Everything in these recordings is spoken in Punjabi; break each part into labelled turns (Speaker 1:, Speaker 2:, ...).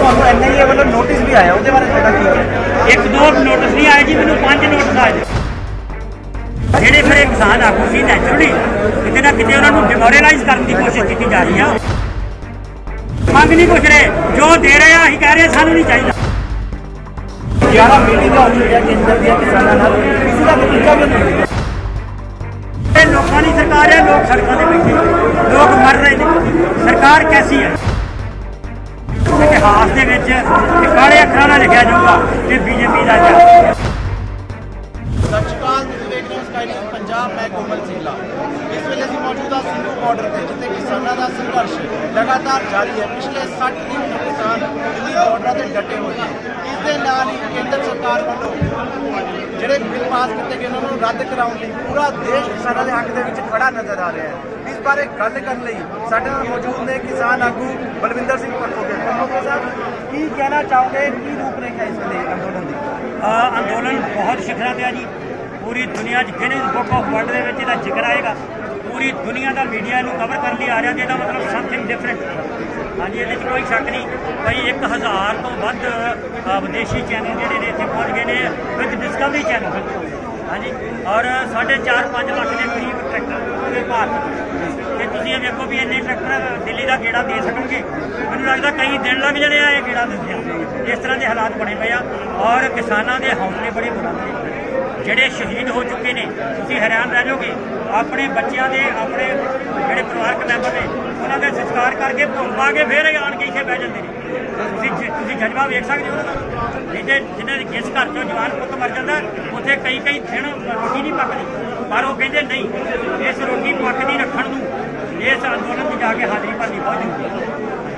Speaker 1: ਤੁਹਾਨੂੰ ਐਨਆਈਏ ਵੱਲੋਂ ਨੋਟਿਸ ਵੀ ਆਇਆ, ਉਹਦੇ ਬਾਰੇ ਤੁਹਾਡਾ ਕੀ ਹੈ?
Speaker 2: एक दो नोटिस नहीं आए जी, मैंने 5 नोटिस आए ਜਿਹੜੇ ਫਿਰ ਕਿਸਾਨ ਆਗੂ ਸੀ ਨੈਚੁਰਲੀ ਕਿਤੇ ਨਾ ਕਿਤੇ ਉਹਨਾਂ ਨੂੰ ਡਿਮੋਰਲਾਈਜ਼ ਕਰਨ ਦੀ ਕੋਸ਼ਿਸ਼ ਕੀਤੀ ਜਾ ਰਹੀ ਆ। ਮੰਗ ਨਹੀਂ ਪੁੱਛ ਰਹੇ, ਜੋ ਦੇ ਰਹੇ ਆ ਅਸੀਂ ਕਹਿ ਰਹੇ ਸਾਨੂੰ ਨਹੀਂ ਚਾਹੀਦਾ।
Speaker 1: 11 ਮੀਟਿੰਗ ਹੋ ਚੁੱਕੀ ਹੈ ਕੇਂਦਰ ਦੀਆਂ ਕਿਸਾਨਾਂ ਨਾਲ, ਕਿਸੇ ਦਾ ਨਤੀਜਾ ਵੀ ਨਹੀਂ।
Speaker 2: ਇਹ ਲੋਕਾਂ ਦੀ ਸਰਕਾਰ ਹੈ, ਲੋਕ ਸੜਕਾਂ ਤੇ ਬੈਠੇ, ਲੋਕ ਮਰ ਰਹੇ ਨੇ। ਸਰਕਾਰ ਕੈਸੀ ਹੈ? ਇਤਿਹਾਸ ਦੇ ਵਿੱਚ ਕਾਲੇ ਅੱਖਰਾਂ ਨਾਲ ਲਿਖਿਆ ਜਾਊਗਾ ਕਿ ਬੀਜੇਪੀ ਦਾ ਹੈ।
Speaker 1: ਸਤਿ ਸ਼੍ਰੀ ਅਕਾਲ, ਤੁਸੀਂ ਦੇਖ ਰਹੇ ਹੋ ਸਕਾਈ ਨਿਊਜ਼ ਪੰਜਾਬ। ਮੈਂ ਕੋਮਲ ਸਿੰਘਲਾ। ਇਸ ਵੇਲੇ ਅਸੀਂ ਮੌਜੂਦ ਹਾਂ ਸਿੰਘੂ ਬਾਰਡਰ ਤੇ, ਜਿੱਥੇ ਕਿਸਾਨਾਂ ਦਾ ਸੰਘਰਸ਼ ਲਗਾਤਾਰ ਜਾਰੀ ਹੈ। ਪਿਛਲੇ 60 ਦਿਨ ਤੋਂ ਕਿਸਾਨ ਦਿੱਲੀ ਬਾਰਡਰਾਂ ਤੇ ਡਟੇ ਹੋਏ ਨੇ। ਇਸ ਦੇ ਨਾਲ ਹੀ ਕੇਂਦਰ ਸਰਕਾਰ ਵੱਲੋਂ ਜਿਹੜੇ ਬਿੱਲ ਪਾਸ ਕੀਤੇ ਗਏ ਉਹਨਾਂ ਨੂੰ ਰੱਦ ਕਰਾਉਣ ਲਈ ਪੂਰਾ ਦੇਸ਼ ਕਿਸਾਨਾਂ ਦੇ ਹੱਕ ਦੇ ਵਿੱਚ ਖੜਾ ਨਜ਼ਰ ਆ ਰਿਹਾ ਹੈ। ਇਸ ਬਾਰੇ ਗੱਲ ਕਰਨ ਲਈ ਸਾਡੇ ਨਾਲ ਮੌਜੂਦ ਨੇ ਕਿਸਾਨ ਆਗੂ ਬਲਵਿੰਦਰ ਸਿੰਘ ਪਰਖੋਗੇ ਸਾਹਿਬ, ਕੀ ਕਹਿਣਾ ਚਾਹੋਗੇ? ਕੀ ਰੂਪਰੇਖਾ ਇਸ ਵੇਲੇ ਅੰਦੋਲਨ ਦੀ?
Speaker 2: ਅੰਦੋਲਨ ਬਹੁਤ ਸਿਖਰਾਂ ਤੇ ਆ ਜੀ। ਪੂਰੀ ਦੁਨੀਆ 'ਚ ਗਿਨੀਜ਼ ਬੁੱਕ ਆਫ ਵਰਲਡ ਦੇ ਵਿੱਚ ਇਹਦਾ ਜ਼ਿਕਰ ਆਏਗਾ। ਪੂਰੀ ਦੁਨੀਆ ਦਾ ਮੀਡੀਆ ਇਹਨੂੰ ਕਵਰ ਕਰਨ ਲਈ ਆ ਰਿਹਾ ਤੇ ਇਹਦਾ ਮਤਲਬ ਸਮਥਿੰਗ ਡਿਫਰੈਂਟ। ਹਾਂਜੀ, ਇਹਦੇ 'ਚ ਕੋਈ ਸ਼ੱਕ ਨਹੀਂ। ਕਈ 1000 ਤੋਂ ਵੱਧ ਵਿਦੇਸ਼ੀ ਚੈਨਲ ਜਿਹੜੇ ਨੇ ਇੱਥੇ ਪਹੁੰਚ ਗਏ ਨੇ ਵਿਦ ਡਿਸਕਵਰੀ ਚੈਨਲ। ਹਾਂਜੀ, ਔਰ 4.5 ਲੱਖ ਦੇ ਕਰੀਬ ਟਰੈਕਟਰ ਪੂਰੇ ਭਾਰਤ ਤੇ ਤੁਸੀਂ ਇਹ ਵੇਖੋ ਵੀ ਇੰਨੇ ਟਰੈਕਟਰ ਦਿੱਲੀ ਦਾ ਗੇੜਾ ਦੇ ਸਕਣਗੇ। ਮੈਨੂੰ ਲੱਗਦਾ ਕਈ ਦਿਨ ਲੱਗ ਜਾਣੇ ਆ ਇਹ ਗੇੜਾ ਦਿੰਦੇ। ਇਸ ਤਰ੍ਹਾਂ ਦੇ ਹਾਲਾਤ ਬਣੇ ਪਏ ਆ ਔਰ ਕਿਸਾਨਾਂ ਦੇ ਹੌਸਲੇ ਬੜੇ ਬੁਲੰਦ ਨੇ। ਜਿਹੜੇ ਸ਼ਹੀਦ ਹੋ ਚੁੱਕੇ ਨੇ, ਤੁਸੀਂ ਹੈਰਾਨ ਰਹਿ ਜਾਓਗੇ। ਆਪਣੇ ਬੱਚਿਆਂ ਦੇ, ਆਪਣੇ ਜਿਹੜੇ ਪਰਿਵਾਰਕ ਮੈਂਬਰ ਨੇ, ਉਹਨਾਂ ਦੇ ਸੰਸਕਾਰ ਕਰਕੇ ਭੁੱਲ ਪਾ ਕੇ ਫਿਰ ਆਣ ਕੇ ਇੱਥੇ ਬਹਿ ਜਾਂਦੇ ਨੇ। ਤੁਸੀਂ ਜਜ਼ਬਾ ਵੇਖ ਸਕਦੇ ਹੋ। ਜਿਹਨੇ ਜਿਸ ਘਰ 'ਚੋਂ ਜਵਾਨ ਪੁੱਤ ਮਰ ਜਾਂਦਾ, ਉੱਥੇ ਕਈ ਦਿਨ ਰੋਟੀ ਨਹੀਂ ਪੱਕਦੀ, ਪਰ ਉਹ ਕਹਿੰਦੇ ਨਹੀਂ, ਇਸ ਰੋਟੀ ਪੱਕਦੀ ਰੱਖਣ ਨੂੰ ਇਸ ਅੰਦੋਲਨ 'ਚ ਜਾ ਕੇ ਹਾਜ਼ਰੀ ਭਰਨੀ ਬਹੁਤ ਜ਼ਰੂਰੀ ਹੈ।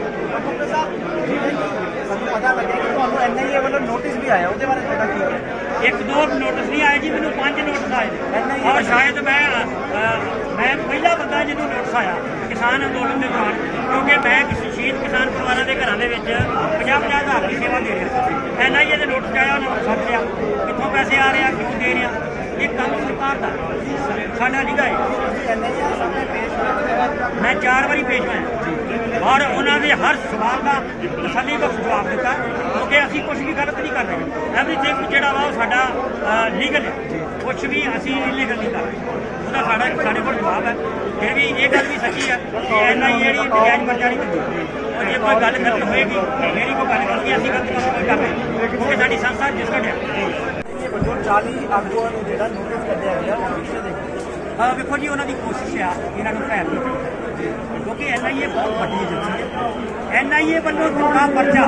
Speaker 1: ਸਾਨੂੰ ਪਤਾ ਲੱਗਿਆ ਕਿ ਤੁਹਾਨੂੰ ਐਨਆਈਏ ਵੱਲੋਂ ਨੋਟਿਸ ਵੀ ਆਇਆ, ਉਹਦੇ ਬਾਰੇ ਤੁਹਾਡਾ ਕੀ ਹੈ?
Speaker 2: 1-2 ਨੋਟਿਸ ਨਹੀਂ ਆਏ ਜੀ, ਮੈਨੂੰ 5 ਨੋਟਿਸ ਆਏ ਨੇ। ਔਰ ਸ਼ਾਇਦ ਮੈਂ ਪਹਿਲਾ ਬੰਦਾ ਜਿਹਨੂੰ ਨੋਟਿਸ ਆਇਆ ਕਿਸਾਨ ਅੰਦੋਲਨ ਦੇ ਦੌਰਾਨ, ਕਿਉਂਕਿ ਮੈਂ ਕਿਸੇ ਸ਼ਹੀਦ ਕਿਸਾਨ ਪਰਿਵਾਰਾਂ ਦੇ ਘਰਾਂ ਦੇ ਵਿੱਚ 50-50 ਹਜ਼ਾਰ ਦੀ ਸੇਵਾ ਦੇ ਰਿਹਾ ਸੀ। ਐਨਆਈਏ ਦੇ ਨੋਟਿਸ ਆਇਆ, ਉਹਨਾਂ ਨੂੰ ਸਮਝ ਲਿਆ ਕਿੱਥੋਂ ਪੈਸੇ ਆ ਰਹੇ ਆ, ਕਿਉਂ ਦੇ ਰਿਹਾ। ਇਹ ਕੰਮ ਸਰਕਾਰ ਦਾ, ਸਾਡਾ ਨਿਗਾ ਹੈ। ਮੈਂ 4 ਵਾਰੀ ਪੇਸ਼ ਹੋਇਆ ਔਰ ਉਹਨਾਂ ਦੇ ਹਰ ਸਵਾਲ ਦਾ ਤਸੱਲੀ ਬਖਸ਼ ਜਵਾਬ ਦਿੱਤਾ, ਕਿਉਂਕਿ ਅਸੀਂ ਕੁਝ ਵੀ ਗਲਤ ਨਹੀਂ ਕਰ ਰਹੇ। ਐਵਰੀਥਿੰਗ ਜਿਹੜਾ ਵਾ ਉਹ ਸਾਡਾ ਲੀਗਲ ਹੈ, ਕੁਛ ਵੀ ਅਸੀਂ ਇਲੀਗਲ ਨਹੀਂ ਕਰ ਰਹੇ। ਉਹਦਾ ਸਾਡੇ ਕੋਲ ਜਵਾਬ ਹੈ। ਫਿਰ ਵੀ ਇਹ ਗੱਲ ਵੀ ਸੱਚੀ ਹੈ ਕਿ ਐਨਆਈਏ ਜਿਹੜੀ ਨਜਾਇਜ਼ ਪਰਚਾ ਨਹੀਂ ਦਿੰਦੀ। ਔਰ ਜੇ ਕੋਈ ਗੱਲ ਗਲਤ ਹੋਏਗੀ, ਮੇਰੀ ਕੋਈ ਗੱਲ ਕਰੂਗੀ, ਅਸੀਂ ਗਲਤ ਕੰਮ ਕੋਈ ਕਰ ਰਹੇ, ਕਿਉਂਕਿ ਸਾਡੀ ਸੰਸਥਾ ਡਿਸਕਟ ਹੈ।
Speaker 1: 40 ਆਗੂਆਂ ਨੂੰ ਜਿਹੜਾ ਨੋਟਿਸ ਕੱਢਿਆ ਗਿਆ,
Speaker 2: ਵੇਖੋ ਜੀ, ਉਹਨਾਂ ਦੀ ਕੋਸ਼ਿਸ਼ ਆ ਇਹਨਾਂ ਨੂੰ ਭੈਣ ਦੀ, ਕਿਉਂਕਿ ਐਨਆਈਏ ਬਹੁਤ ਵੱਡੀ ਏਜੰਸੀ ਹੈ। ਐਨਆਈਏ ਵੱਲੋਂ ਦਿੱਤਾ ਪਰਚਾ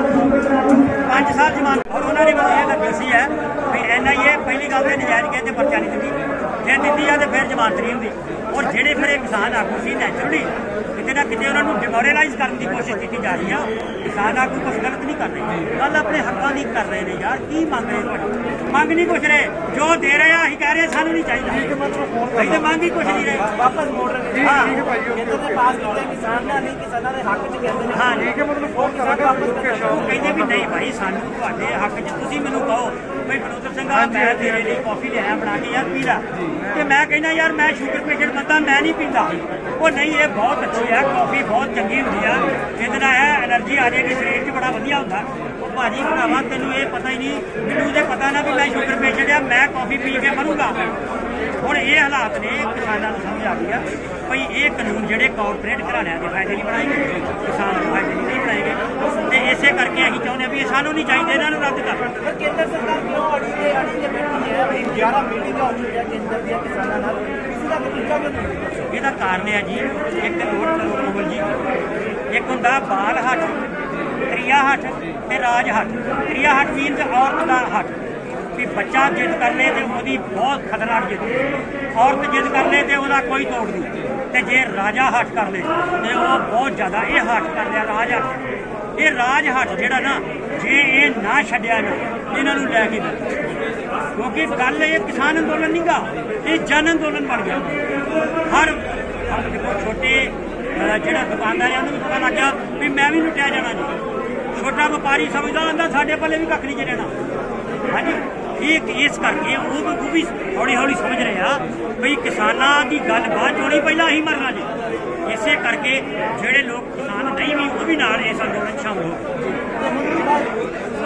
Speaker 2: 5 ਸਾਲ ਜ਼ਮਾਨਤ, ਔਰ ਉਹਨਾਂ ਨੇ ਮੈਨੂੰ ਇਹ ਦੱਸੀ ਹੈ ਵੀ ਐਨਆਈਏ ਪਹਿਲੀ ਗੱਲ ਤੇ ਨਜਾਇਜ਼ ਕਹਿੰਦੇ ਪਰਚਾ ਨਹੀਂ ਦਿੰਦੀ, ਜੇ ਦਿੰਦੀ ਆ ਤੇ ਫਿਰ ਜ਼ਮਾਨਤ ਨਹੀਂ ਹੁੰਦੀ। ਔਰ ਜਿਹੜੇ ਫਿਰ ਇਹ ਕਿਸਾਨ ਆਗੂ ਸੀ ਨੈਚੁਰਲੀ ਕਿਤੇ ਨਾ ਕਿਤੇ ਉਹਨਾਂ ਨੂੰ ਡਿਮੋਰਲਾਈਜ਼ ਕਰਨ ਦੀ ਕੋਸ਼ਿਸ਼ ਕੀਤੀ ਜਾ ਰਹੀ ਆ। ਕਿਸਾਨ ਆਗੂ ਕੁਛ ਗਲਤ ਨਹੀਂ ਕਰ ਰਹੇ, ਗੱਲ ਆਪਣੇ ਹੱਕਾਂ ਦੀ ਕਰ ਰਹੇ ਨੇ। ਯਾਰ ਕੀ ਮੰਗ ਰਹੇ ਤੁਹਾਡੀ? ਮੰਗ ਨਹੀਂ ਪੁੱਛ ਰਹੇ, ਜੋ ਦੇ ਰਹੇ ਆ ਅਸੀਂ ਕਹਿ ਰਹੇ ਸਾਨੂੰ ਨਹੀਂ ਚਾਹੀਦਾ। ਅਸੀਂ ਤਾਂ ਮੰਗ ਹੀ ਕੁਛ ਨਹੀਂ ਰਹੇ,
Speaker 1: ਵਾਪਸ ਮੋੜ ਰਹੇ ਨੇ।
Speaker 2: ਹਾਂ,
Speaker 1: ਕੇਂਦਰ ਦੇ ਪਾਸ ਕੀਤੇ ਕਿਸਾਨਾਂ ਨਹੀਂ, ਕਿਸਾਨਾਂ ਦੇ ਹੱਕ 'ਚ ਕਹਿੰਦੇ ਨੇ।
Speaker 2: ਹਾਂ, ਠੀਕ ਹੈ, ਮਤਲਬ ਫੋਨ ਕਰਾਂਗੇ। ਉਹ ਕਹਿੰਦੇ ਵੀ ਨਹੀਂ ਭਾਈ, ਸਾਨੂੰ ਤੁਹਾਡੇ ਹੱਕ 'ਚ ਤੁਸੀਂ ਮੈਨੂੰ ਕਹੋ ਬਈ ਬਲਵਿੰਦਰ ਸਿੰਘ ਆ, ਮੈਂ ਤੇਰੇ ਲਈ ਕੌਫੀ ਲਿਆਇਆ ਬਣਾ ਕੇ, ਯਾਰ ਪੀ ਲਾ। ਤੇ ਮੈਂ ਕਹਿੰਦਾ ਯਾਰ ਮੈਂ ਸ਼ੂਗਰ ਪੇਸ਼ੈਂਟ ਬੰਦਾ, ਮੈਂ ਨਹੀਂ ਪੀਂਦਾ। ਉਹ ਨਹੀਂ, ਇਹ ਬਹੁਤ ਅੱਛੀ ਹੈ ਕੌਫੀ, ਬਹੁਤ ਚੰਗੀ ਹੁੰਦੀ ਆ, ਇਹਦੇ ਨਾਲ ਹੈ ਐਨਰਜੀ ਆ ਜਾਏਗੀ ਸਰੀਰ 'ਚ, ਬੜਾ ਵਧੀਆ ਹੁੰਦਾ। ਉਹ ਭਾਜੀ ਭਰਾਵਾ, ਤੈਨੂੰ ਇਹ ਪਤਾ ਹੀ ਨਹੀਂ, ਮੈਨੂੰ ਤੇ ਪਤਾ ਨਾ ਵੀ ਮੈਂ ਸ਼ੂਗਰ ਪੇਸ਼ੈਂਟ ਆ, ਮੈਂ ਕੌਫੀ ਪੀ ਕੇ ਮਰੂੰਗਾ। ਹੁਣ ਇਹ ਹਾਲਾਤ ਨੇ, ਕਿਸਾਨਾਂ ਨੂੰ ਸਮਝ ਆ ਗਈ ਆ ਭਈ ਇਹ ਕਾਨੂੰਨ ਜਿਹੜੇ ਕਾਰਪੋਰੇਟ ਘਰਾਣਿਆਂ ਦੇ ਫਾਇਦੇ ਲਈ ਬਣਾਏ ਗਏ, ਕਿਸਾਨ ਦੇ ਫਾਇਦੇ ਲਈ ਨਹੀਂ ਬਣਾਏ ਗਏ। ਤੇ ਇਸੇ ਕਰਕੇ ਅਸੀਂ ਚਾਹੁੰਦੇ ਹਾਂ ਵੀ ਇਹ ਸਾਨੂੰ ਨਹੀਂ ਚਾਹੀਦੇ, ਇਹਨਾਂ ਨੂੰ ਰੱਦ ਕਰ।
Speaker 1: ਕੇਂਦਰ ਸਰਕਾਰ ਕਿਉਂ ਅੜੀ ਤੇ ਬੈਠੀ ਹੈ? 11 ਮੀਟਿੰਗ ਹੋ ਚੁੱਕੀ ਹੈ ਕੇਂਦਰ ਦੀਆਂ ਕਿਸਾਨਾਂ ਨਾਲ, ਕਿਸੇ ਦਾ ਨਤੀਜਾ ਵੀ ਨਹੀਂ।
Speaker 2: ਇਹਦਾ ਕਾਰਨ ਹੈ ਜੀ, ਇੱਕ ਕੋਮਲ ਜੀ, ਇੱਕ ਹੁੰਦਾ ਬਾਲ ਹੱਟ, ਤ੍ਰਿਆ ਹੱਟ ਤੇ ਰਾਜ ਹੱਟ। ਤ੍ਰਿਆ ਹੱਟ ਮੀਨਸ ਔਰਤ ਦਾ ਹੱਟ, ਵੀ ਬੱਚਾ ਜਿੱਦ ਕਰ ਲੇ ਤੇ ਉਹਦੀ ਬਹੁਤ ਖਤਰਨਾਕ ਜਿੱਦ, ਔਰਤ ਜਿੱਦ ਕਰ ਲੇ ਤੇ ਉਹਦਾ ਕੋਈ ਤੋੜ ਨਹੀਂ। ਤੇ ਜੇ ਰਾਜਾ ਹੱਟ ਕਰ ਲੇ ਤੇ ਉਹ ਬਹੁਤ ਜ਼ਿਆਦਾ, ਇਹ ਹੱਟ ਕਰ ਲਿਆ ਰਾਜ ਹੱਟ। ਇਹ ਰਾਜ ਹੱਟ ਜਿਹੜਾ ਨਾ, ਜੇ ਇਹ ਨਾ ਛੱਡਿਆ ਨਾ, ਇਹਨਾਂ ਨੂੰ ਲੈ ਕੇ ਕਿਉਂਕਿ ਗੱਲ ਇਹ ਕਿਸਾਨ ਅੰਦੋਲਨ ਨਹੀਂ ਗਾ, ਇਹ ਜਨ ਅੰਦੋਲਨ ਬਣ ਗਿਆ। ਹਰ ਛੋਟੇ ਜਿਹੜਾ ਦੁਕਾਨਦਾਰ ਨੂੰ ਵੀ ਪਤਾ ਲੱਗ ਗਿਆ ਵੀ ਮੈਂ ਵੀ ਲੁੱਟਿਆ ਜਾਣਾ ਜੀ। ਛੋਟਾ ਵਪਾਰੀ ਸਮਝਦਾ ਹੁੰਦਾ ਸਾਡੇ ਪੱਲੇ ਵੀ ਕੱਖ ਨਹੀਂ ਰਹਿਣਾ। ਹਾਂਜੀ, ਇਸ करके वो भी हौली हौली समझ रहे हैं भाई किसानों की गल बाद होनी पहला ही मरना जी। इसे करके जोड़े लोग किसान नहीं भी वो भी नाल इस अंदोलन शामिल हो।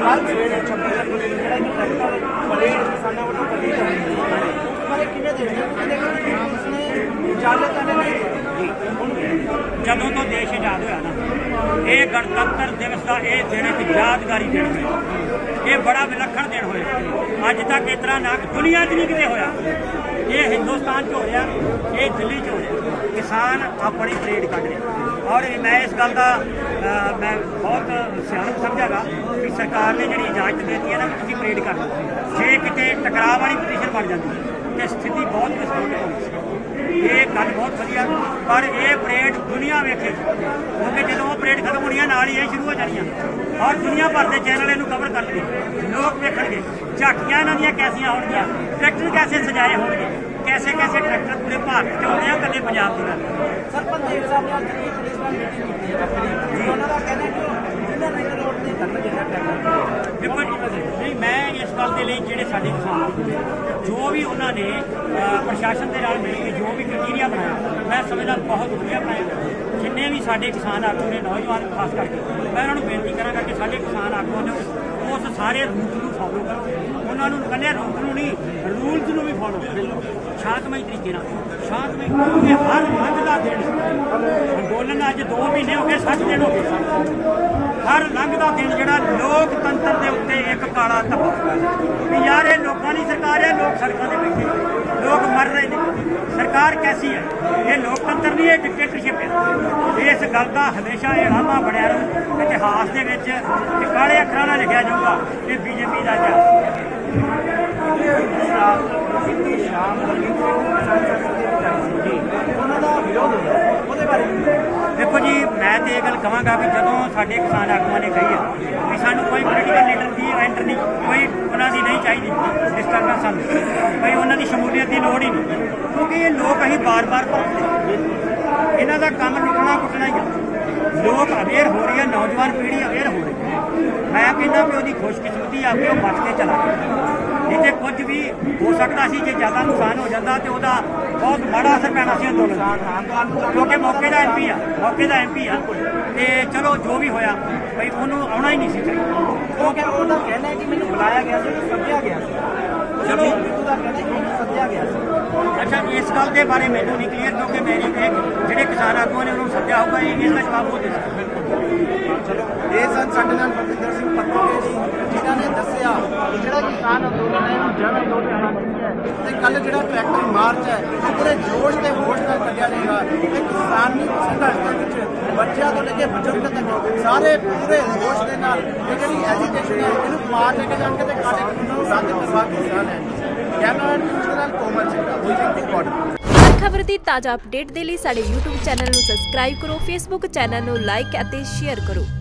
Speaker 1: ਕੱਲ ਸਵੇਰੇ 26 ਜਨਵਰੀ ਨੂੰ ਜਿਹੜਾ ਟਰੈਕਟਰ ਪਲੇਟ ਕਿਸਾਨਾਂ ਵੱਲੋਂ ਕੱਢੀ ਜਾਂਦੀ ਹੈ ਉਸ ਬਾਰੇ ਕਿਵੇਂ ਦੇਖਦੇ ਹੋ ਕਿ ਪੁਲਿਸ ਨੇ ਇਜਾਜ਼ਤ ਨਹੀਂ ਦਿੱਤੀ
Speaker 2: ਜਦੋਂ ਤੋਂ ਦੇਸ਼ ਆਜ਼ਾਦ ਹੋਇਆ ਨਾ ਇਹ ਗਣਤੰਤਰ ਦਿਵਸ ਦਾ ਇਹ ਦਿਨ ਇੱਕ ਯਾਦਗਾਰੀ ਦਿਨ ਹੋਇਆ ਇਹ ਬੜਾ ਵਿਲੱਖਣ ਦਿਨ ਹੋਇਆ ਅੱਜ ਤੱਕ ਇਸ ਤਰ੍ਹਾਂ ਨਾ ਦੁਨੀਆ 'ਚ ਨਹੀਂ ਕਿਤੇ ਹੋਇਆ ਇਹ ਹਿੰਦੁਸਤਾਨ 'ਚ ਹੋ ਰਿਹਾ ਇਹ ਦਿੱਲੀ 'ਚ ਹੋ ਰਿਹਾ ਕਿਸਾਨ ਆਪਣੀ ਪਰੇਡ ਕੱਢ ਰਿਹਾ ਔਰ ਮੈਂ ਇਸ ਗੱਲ ਦਾ ਮੈਂ ਬਹੁਤ ਸਿਆਣਪ ਸਮਝਾਂਗਾ ਕਿ ਸਰਕਾਰ ਨੇ ਜਿਹੜੀ ਇਜਾਜ਼ਤ ਦੇ ਦਿੱਤੀ ਹੈ ਨਾ ਤੁਸੀਂ ਪਰੇਡ ਕਰ ਲਓ ਜੇ ਕਿਤੇ ਟਕਰਾਅ ਵਾਲੀ ਪੋਜੀਸ਼ਨ ਬਣ ਜਾਂਦੀ ਤੇ ਸਥਿਤੀ ਬਹੁਤ ਵਿਸਫੋਟ ਹੋਣੀ ਸੀ ਇਹ ਗੱਲ ਬਹੁਤ ਵਧੀਆ ਪਰ ਇਹ ਪਰੇਡ ਦੁਨੀਆ ਵੇਖੇ ਕਿਉਂਕਿ ਜਦੋਂ ਉਹ ਪਰੇਡ ਖਤਮ ਹੋਣੀਆਂ ਨਾਲ ਹੀ ਇਹ ਸ਼ੁਰੂ ਹੋ ਜਾਣੀਆਂ ਔਰ ਦੁਨੀਆ ਭਰ ਦੇ ਚੈਨਲ ਇਹਨੂੰ ਕਵਰ ਕਰਨਗੇ ਲੋਕ ਵੇਖਣਗੇ ਝਾਕੀਆਂ ਇਹਨਾਂ ਦੀਆਂ ਕੈਸੀਆਂ ਹੋਣਗੀਆਂ ਟਰੈਕਟਰ ਕੈਸੇ ਸਜਾਏ ਹੋਣਗੇ कैसे कैसे ट्रैक्टर पूरे भारत च होने कदे पंजाब की गल
Speaker 1: सर पंदेव साहब ने आज पुलिस नाल मीटिंग की है अपनी उन्होंने का कहना है कि जिला रिंग रोड ते करना चाहिए ट्रैक्टर
Speaker 2: देखो नहीं मैं इस गल के लिए जेडे साडे किसान जो भी उन्होंने प्रशासन के नाल मिल के जो भी क्राइटेरिया बनाया मैं समझदा बहुत वधिया बनाया जिन्ने भी साडे किसान आगू ने नौजवान खास करके मैं उन्होंने बेनती करांगा कि साडे किसान आगू ने उस सारे रूट को फॉलो करो उन्होंने कन्या रूट को नहीं रूल्स को भी फॉलो करो शांतमई तरीके शांतमई क्योंकि हर लंघ का दिन अंदोलन अज 2 महीने हो गए 60 दिन हो गए हर लंघ का दिन जोड़ा लोकतंत्र के उत्ते एक काला धब्बा भी यार ये लोगों की सरकार है लोग सड़कों पर बैठे लोग मर रहे हैं सरकार कैसी है ये लोकतंत्र नहीं है डिक्टेटरशिप है इस गल का हमेशा ये लामा बनया रहू इतिहास के काले अखरां नाल लिखा जाऊगा ये बीजेपी का इतिहास देखो जी मैं तो ये गल कहांगा कि जो साडे किसान आगुआं ने कही है कि सानू कोई पोलीटिकल लीडर की एंटर नहीं कोई उन्होंने नहीं चाहिए इस करना सानू भाई उन्होंने शमूलीयत की लोड़ ही नहीं क्योंकि ये लोग अं बार बार भरते इन्हों का काम लुटना कुटना ही है लोग अवेयर हो रही है नौजवान पीढ़ी अवेयर हो रही है मैं कहना कि वो खुशकिस्मती आ कि बच के चला गया नहीं तो कुछ भी हो सकता सी जे ज़्यादा नुकसान हो जाता तो वह बहुत बड़ा असर पैना सी अंदोलन क्योंकि मौके का MP आ तो चलो जो भी होया भाई उन्होंने आना ही नहीं सी चाहिए
Speaker 1: क्योंकि उनका कहना है कि मैंने बुलाया गया सद्या गया
Speaker 2: चलो
Speaker 1: सद्या गया
Speaker 2: अच्छा इस गल के बारे में नहीं क्लीयर क्योंकि मेरी जोड़े किसान आगुओं ने उन्होंने सद्या होगा इसका जवाब वो दे
Speaker 1: चलो ये सन साडे नाल बलविंदर सिंह पत्तोके जी जिन्हों ने दसिया कि जो किसान अंदोलन है जन अंदोलन आना चाहिए तो कल जो ट्रैक्टर मार्च है पूरे जोश के होश नाल कढ़िया जाएगा कि किसानी संघर्ष के बच्चों तो लेके बजुर्ग तक सारे पूरे होश के नाल जी एजुकेशन है इन्हू मार लेके जाएंगे तो काले कानून रद्द करवा के हिस्सा लेंगे कैमरा कोमल सिंह
Speaker 3: खबर की ताज़ा अपडेट के लिए साडे YouTube चैनल नूं सबसक्राइब करो फेसबुक चैनल नूं लाइक और शेयर करो।